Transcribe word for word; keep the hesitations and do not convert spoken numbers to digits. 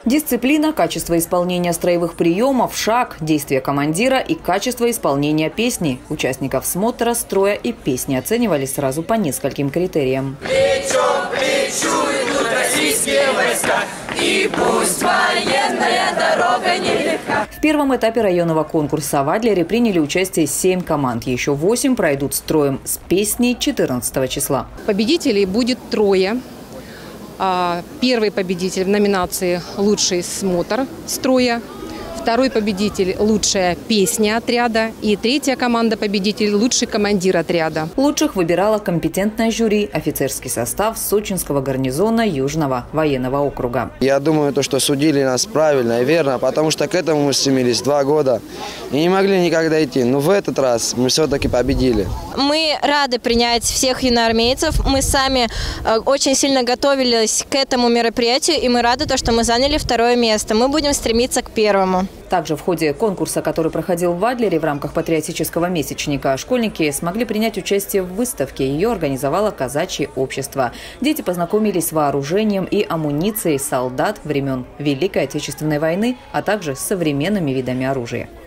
Дисциплина, качество исполнения строевых приемов, шаг, действия командира и качество исполнения песни. Участников смотра, строя и песни оценивали сразу по нескольким критериям. Плечом к плечу идут российские войска, и пусть военная дорога нелегка. В первом этапе районного конкурса в Адлере приняли участие семь команд. Еще восемь пройдут строем с песней четырнадцатого числа. Победителей будет трое. Первый победитель в номинации «Лучший смотр строя», второй победитель – «Лучшая песня отряда» и третья команда победитель – «Лучший командир отряда». Лучших выбирала компетентное жюри, офицерский состав Сочинского гарнизона Южного военного округа. Я думаю, то, что судили нас правильно и верно, потому что к этому мы стремились два года и не могли никогда идти. Но в этот раз мы все-таки победили. Мы рады принять всех юноармейцев. Мы сами очень сильно готовились к этому мероприятию, и мы рады, что мы заняли второе место. Мы будем стремиться к первому. Также в ходе конкурса, который проходил в Адлере в рамках патриотического месячника, школьники смогли принять участие в выставке. Ее организовало казачье общество. Дети познакомились с вооружением и амуницией солдат времен Великой Отечественной войны, а также с современными видами оружия.